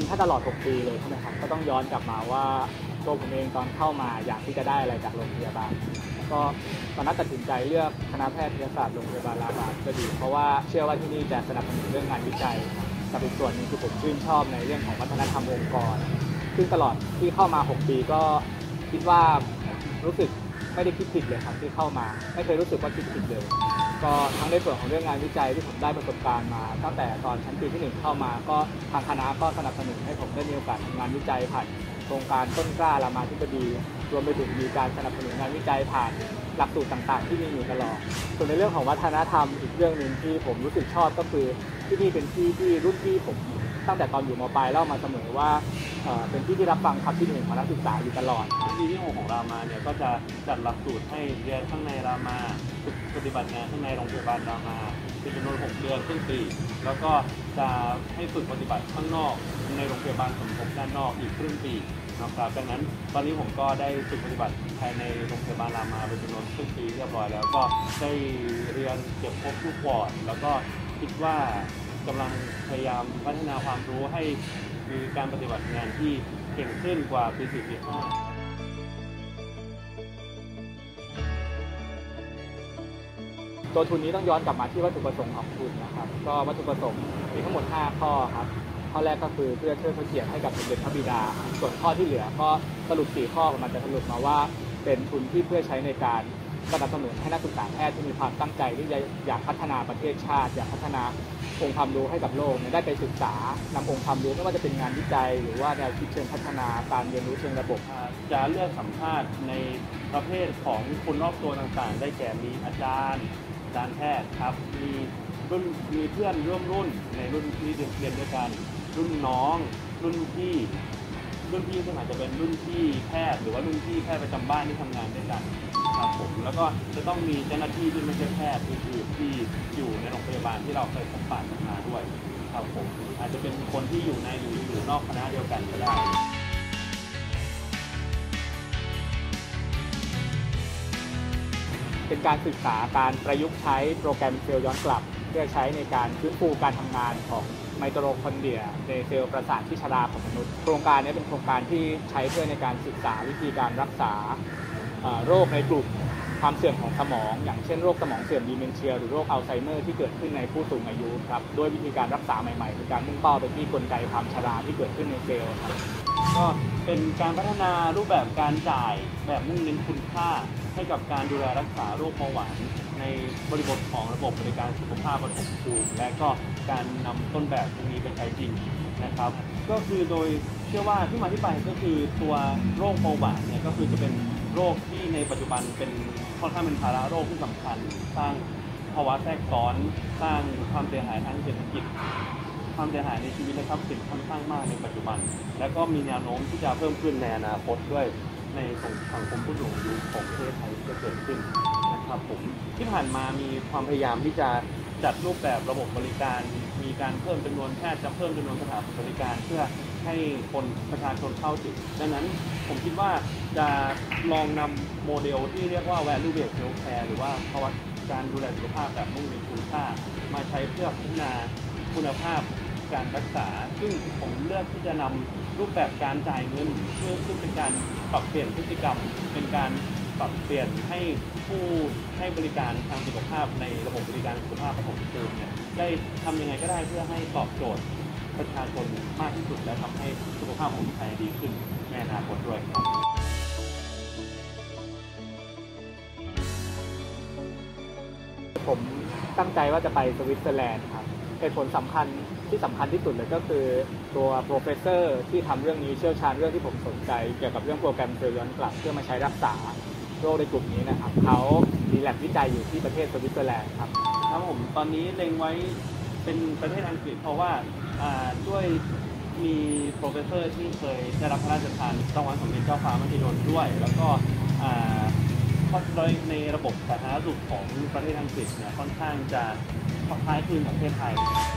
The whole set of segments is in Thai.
ถ้าตลอด6ปีเลยใช่ไหมครับก็ต้องย้อนกลับมาว่าตัวผมเองตอนเข้ามาอยากที่จะได้อะไรจากโรงพยาบาลก็ตอนนั้นตัดสินใจเลือกคณะแพทยศาสตร์โรงพยาบาลรามาก็ดีเพราะว่าเชื่อว่าที่นี่จะสนับสนุนเรื่องงานวิจัยกับอีกส่วนหนึ่งคือผมชื่นชอบในเรื่องของวัฒนธรรมองค์กรซึ่งตลอดที่เข้ามา6ปีก็คิดว่ารู้สึกไม่ได้คิดผิดเลยครับที่เข้ามาไม่เคยรู้สึกว่าคิดผิดเลยก็ทั้งในส่วนของเรื่องงานวิจัยที่ผมได้ประสบการณ์มาตั้งแต่ตอนชั้นปีที่1เข้ามาก็ทางคณะก็สนับสนุนให้ผมได้มีโอกาสทำงานวิจัยผ่านโครงการต้นกล้ารามาธิบดีรวมไปถึงมีการสนับสนุนงานวิจัยผ่านหลักสูตรต่างๆที่มีอยู่ตลอดส่วนในเรื่องของวัฒนธรรมอีกเรื่องหนึ่งที่ผมรู้สึกชอบก็คือที่นี่เป็นที่ที่รุ่นพี่ผมตั้งแต่ตอนอยู่ม.ปลายเล่ามาเสมอว่าเป็นที่ที่รับฟังความคิดเห็นของนักศึกษาอยู่ตลอดปีที่6ของรามาเนี่ยก็จะจัดหลักสูตรให้เรียนข้างในรามาปฏิบัติงานข้างในโรงพยาบาลรามาเป็นจำนวน6 เดือนครึ่งปีแล้วก็จะให้ฝึกปฏิบัติข้างนอกในโรงพยาบาลสมทบด้านนอกอีกครึ่งปีนะครับดังนั้นตอนนี้ผมก็ได้ฝึกปฏิบัติภายในโรงพยาบาลรามาเป็นจำนวนครึ่งปีเรียบร้อยแล้วก็ได้เรียนเก็บครบทุกวอร์ดแล้วก็คิดว่ากำลังพยายามพัฒนาความรู้ให้มีการปฏิบัติงานที่เก่งขึ้นกว่าปี4ปี5 ตัวทุนนี้ต้องย้อนกลับมาที่วัตถุประสงค์ของทุนนะครับก็วัตถุประสงค์มีทั้งหมด5ข้อครับข้อแรกก็คือเพื่อเทิดพระเกียรติให้กับสมเด็จพระบิดาส่วนข้อที่เหลือก็สรุป4ข้อมันจะสรุปมาว่าเป็นทุนที่เพื่อใช้ในการสนับสนุนให้นักศึกษาแพทย์ที่มีความตั้งใจที่จะอยากพัฒนาประเทศชาติอยากพัฒนาองค์ความรู้ให้กับโลกได้ไปศึกษานำองค์ความรู้ไม่ว่าจะเป็นงานวิจัยหรือว่าแนวคิดเชิงพัฒนาการเรียนรู้เชิงระบบจะเลือกสัมภาษณ์ในประเภทของคนรอบตัวต่างๆได้แก่มีอาจารย์แพทย์ครับมีเพื่อนร่วมรุ่นในรุ่นที่เรียนด้วยกันรุ่นน้องรุ่นพี่ซึ่งอาจจะเป็นรุ่นพี่แพทย์หรือว่ารุ่นพี่แพทย์ประจำบ้านที่ทำงานด้วยกันครับผมแล้วก็จะต้องมีเจ้าหน้าที่ที่ไม่ใช่แพทย์อื่นๆที่อยู่ในโรงพยาบาลที่เราเคยพบปะกันมาด้วยครับผมอาจจะเป็นคนที่อยู่ในหรืออยู่นอกคณะเดียวกันก็ได้เป็นการศึกษาการประยุกต์ใช้โปรแกรมเซลล์ย้อนกลับเพื่อใช้ในการฟื้นฟูการทำงานของไมโตคอนเดรียในเซลล์ประสาทที่ชราของมนุษย์โครงการนี้เป็นโครงการที่ใช้เพื่อในการศึกษาวิธีการรักษาโรคในกลุ่มความเสื่อมของสมองอย่างเช่นโรคสมองเสื่อมดีเมนเชียหรือโรคอัลไซเมอร์ที่เกิดขึ้นในผู้สูงอายุครับโดยวิธีการรักษาใหม่ๆคือการมุ่งเป้าไปที่กลไกความชราที่เกิดขึ้นในเซลล์ครับก็เป็นการพัฒนารูปแบบการจ่ายแบบมุ่งเน้นคุณค่าให้กับการดูแลรักษาโรคเบาหวานในบริบทของระบบบริการสุขภาพปฐมภูมิและก็การนำต้นแบบตรงนี้ไปใช้จริงนะครับก็คือโดยเชื่อว่าที่มาที่ไปก็คือตัวโรคเบาหวานเนี่ยก็คือจะเป็นโรคที่ในปัจจุบันเป็นค่อนข้างเป็นภาระโรคที่สำคัญสร้างภาวะแทรกซ้อนสร้างความเสียหายทางเศรษฐกิจความเสียหายในชีวิตและทรัพย์สินค่อนข้างมากในปัจจุบันและก็มีแนวโน้มที่จะเพิ่มขึ้นในอนาคตด้วยในสังคมผู้สูงอายุของประเทศไทยที่จะเกิดขึ้นนะครับผมที่ผ่านมามีความพยายามที่จะจัดรูปแบบระบบบริการมีการเพิ่มจำนวนแพทย์จะเพิ่มจำนวนสถานบริการเพื่อให้คนประชาชนเข้าถึงดังนั้นผมคิดว่าจะลองนำโมเดลที่เรียกว่า value based healthcare หรือว่าภาวะการดูแลสุขภาพแบบมุ่งเน้นคุณค่ามาใช้เพื่อพัฒนาคุณภาพการรักษาซึ่งผมเลือกที่จะนำรูปแบบการจ่ายเงินเพื่อซึ่งเป็นการปรับเปลี่ยนพฤติกรรมเป็นการปรับเปลี่ยนให้ผู้ให้บริการทางสุขภาพในระบบบริการสุขภาพปฐมภูมิเนี่ยได้ทำยังไงก็ได้เพื่อให้ตอบโจทย์ประชาชนมากที่สุดและทำให้สุขภาพของคนไทยดีขึ้นในอนาคตด้วยครับผมตั้งใจว่าจะไปสวิตเซอร์แลนด์ครับเหตุผลสำคัญที่สุดเลยก็คือตัวโปรเฟสเซอร์ที่ทำเรื่องนี้เชี่ยวชาญเรื่องที่ผมสนใจเกี่ยวกับเรื่องโปรแกรมเซลล์ย้อนกลับเพื่อมาใช้รักษาโรคในกลุ่มนี้นะครับเขามีแลบวิจัยอยู่ที่ประเทศสวิตเซอร์แลนด์ครับผมตอนนี้เล็งไว้เป็นประเทศอังกฤษเพราะว่าด้วยมีโปรเฟสเซอร์ที่เคยได้รับพระราชทานรางวัลสมเด็จเจ้าฟ้ามหิดลด้วยแล้วก็โดยในระบบสาธารณสุขของประเทศอังกฤษเนี่ยค่อนข้างจะคล้ายคลึงกับประเทศไทย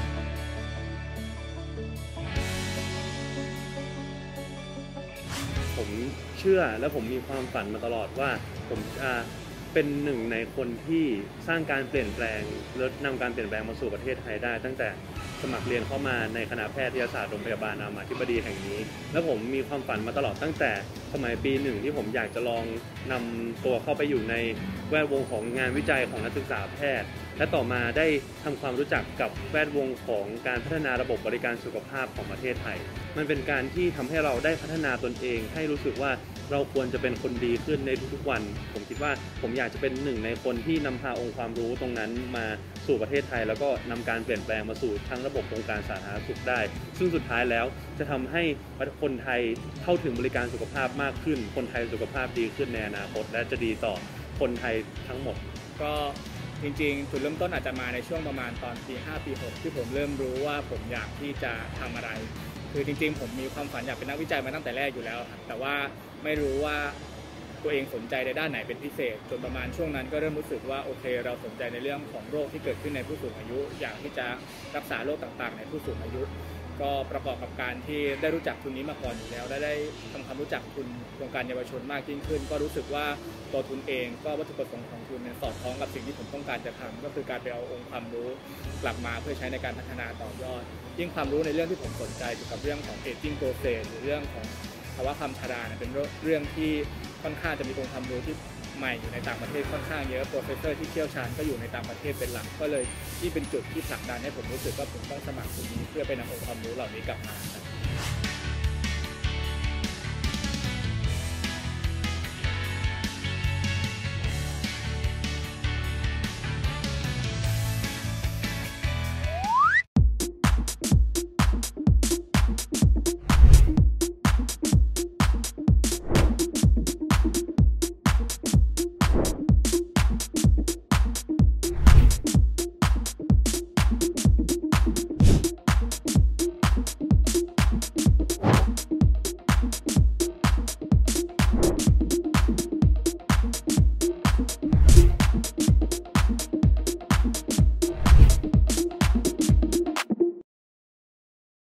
ผมเชื่อและผมมีความฝันมาตลอดว่าผมจะเป็นหนึ่งในคนที่สร้างการเปลี่ยนแปลงและนำการเปลี่ยนแปลงมาสู่ประเทศไทยได้ตั้งแต่สมัครเรียนเข้ามาในคณะแพทยศาสตร์โรงพยาบาลรามาธิบดีแห่งนี้ และผมมีความฝันมาตลอดตั้งแต่สมัยปี 1ที่ผมอยากจะลองนำตัวเข้าไปอยู่ในแวดวงของงานวิจัยของนักศึกษาแพทย์ และต่อมาได้ทำความรู้จักกับแวดวงของการพัฒนาระบบบริการสุขภาพของประเทศไทยมันเป็นการที่ทำให้เราได้พัฒนาตนเองให้รู้สึกว่าเราควรจะเป็นคนดีขึ้นในทุกๆวันผมคิดว่าผมอยากจะเป็นหนึ่งในคนที่นำพาองค์ความรู้ตรงนั้นมาสู่ประเทศไทยแล้วก็นำการเปลี่ยนแปลงมาสู่ทั้งระบบองค์การสาธารณสุขได้ซึ่งสุดท้ายแล้วจะทำให้คนไทยเข้าถึงบริการสุขภาพมากขึ้นคนไทยสุขภาพดีขึ้นในอนาคตและจะดีต่อคนไทยทั้งหมดก็จริงๆจุดเริ่มต้นอาจจะมาในช่วงประมาณตอนปี 5 ปี 6ที่ผมเริ่มรู้ว่าผมอยากที่จะทำอะไรคือจริงๆผมมีความฝันอยากเป็นนักวิจัยมาตั้งแต่แรกอยู่แล้วครับแต่ว่าไม่รู้ว่าตัวเองสนใจในด้านไหนเป็นพิเศษจนประมาณช่วงนั้นก็เริ่มรู้สึกว่าโอเคเราสนใจในเรื่องของโรคที่เกิดขึ้นในผู้สูงอายุอยากที่จะรักษาโรคต่างๆในผู้สูงอายุก็ประกอบกับการที่ได้รู้จักทุนนี้มาก่อนอยู่แล้วได้ทำความรู้จักทุนโครงการเยาวชนมากยิ่งขึ้นก็รู้สึกว่าตัวทุนเองก็วัตถุประสงค์ของทุนเนี่ยสอดคล้องกับสิ่งที่ผมต้องการจะทำก็คือการไปเอาองค์ความรู้กลับมาเพื่อใช้ในการพัฒนาต่อยอดยิ่งความรู้ในเรื่องที่ผมสนใจเกี่ยวกับเรื่องของ aging process หรือเรื่องของภาวะความชราเนี่ยเป็นเรื่องที่ค่อนข้างจะมีองค์ความรู้ที่ใหม่อยู่ในต่างประเทศค่อนข้างเยอะโปรเฟสเซอร์ที่เชี่ยวชาญก็อยู่ในต่างประเทศเป็นหลักก็เลยที่เป็นจุดที่ผลักดันให้ผมรู้สึกว่าผมต้องสมัครตรงนี้เพื่อไปนำองค์ความรู้เหล่านี้กลับมา